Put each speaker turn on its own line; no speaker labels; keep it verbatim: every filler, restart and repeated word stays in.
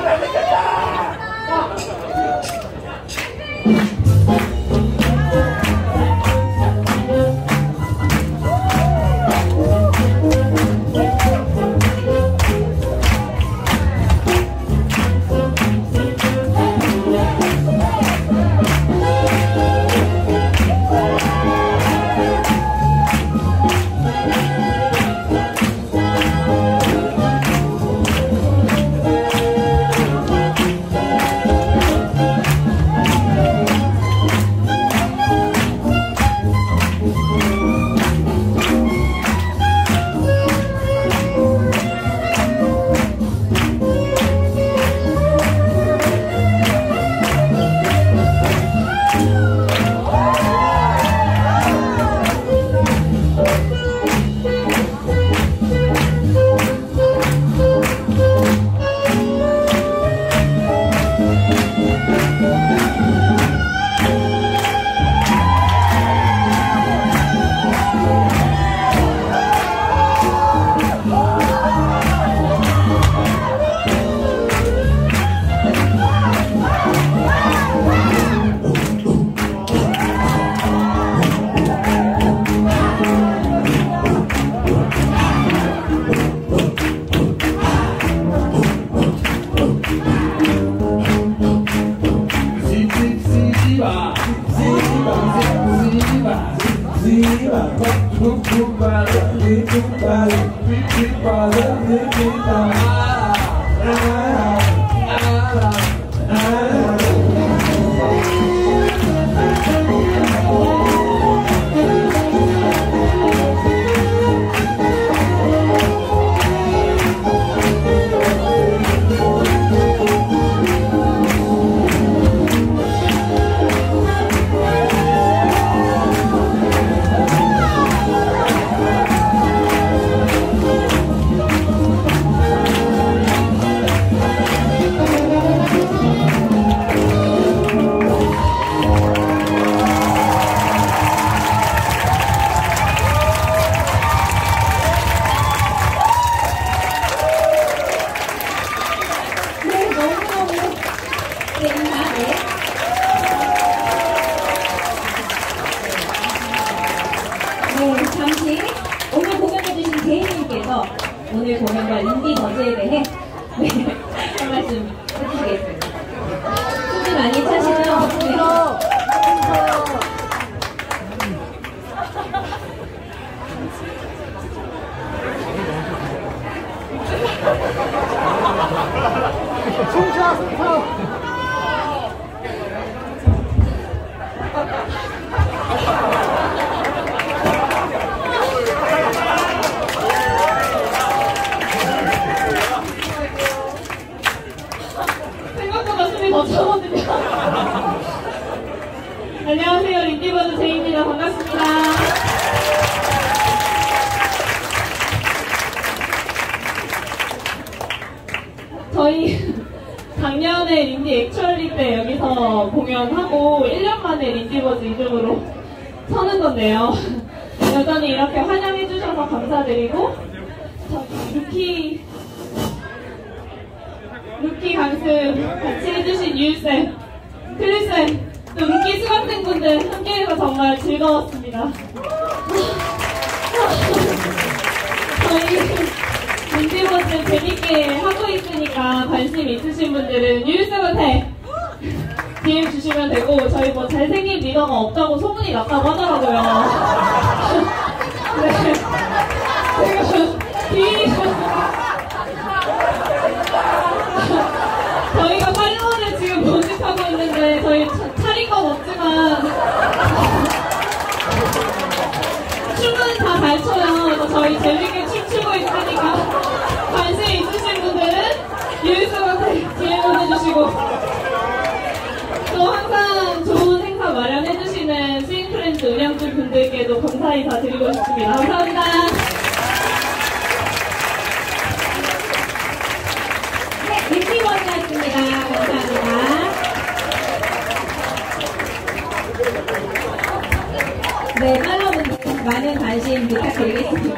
오늘 공연과 인디버즈에 대해 네, 한 말씀 해주시겠습니다. 숨이 많이 차시죠? 네.
숨차 숨차
생각보다 숨이 더 차거든요. 안녕하세요, 인디버즈 제이입니다. 반갑습니다. 저희 작년에 린디 액츄얼리 때 여기서 공연하고 일 년 만에 린디버즈 이름으로 서는 건데요. 여전히 이렇게 환영해주셔서 감사드리고, 루키, 루키 강습 같이 해주신 유유쌤, 크리쌤, 또 루키 수강생분들 함께해서 정말 즐거웠습니다. 저희 린디버즈 재밌게 하고 있으니까 관심 있으신 분들은 유유쌤한테 디엠 주시면 되고, 저희 뭐 잘생긴 리더가 없다고 소문이 났다고 하더라고요. 네. 제가 디 저희가 팔로워를 지금 모집하고 있는데 저희 차린 건 없지만 춤은 다 잘 춰요. 그래서 저희 재밌게 춤추고 있으니까 관심 있으신 분들은 유일쌤한테 디엠 보내주시고, 또 항상 좋은 행사 마련해주시는 스윙프렌즈 운영진 분들께도 감사 인사 드리고 싶습니다. 감사합니다. 네, 린디버즈였습니다. 감사합니다. 네, 팔로우분들 많은 관심 부탁드리겠습니다.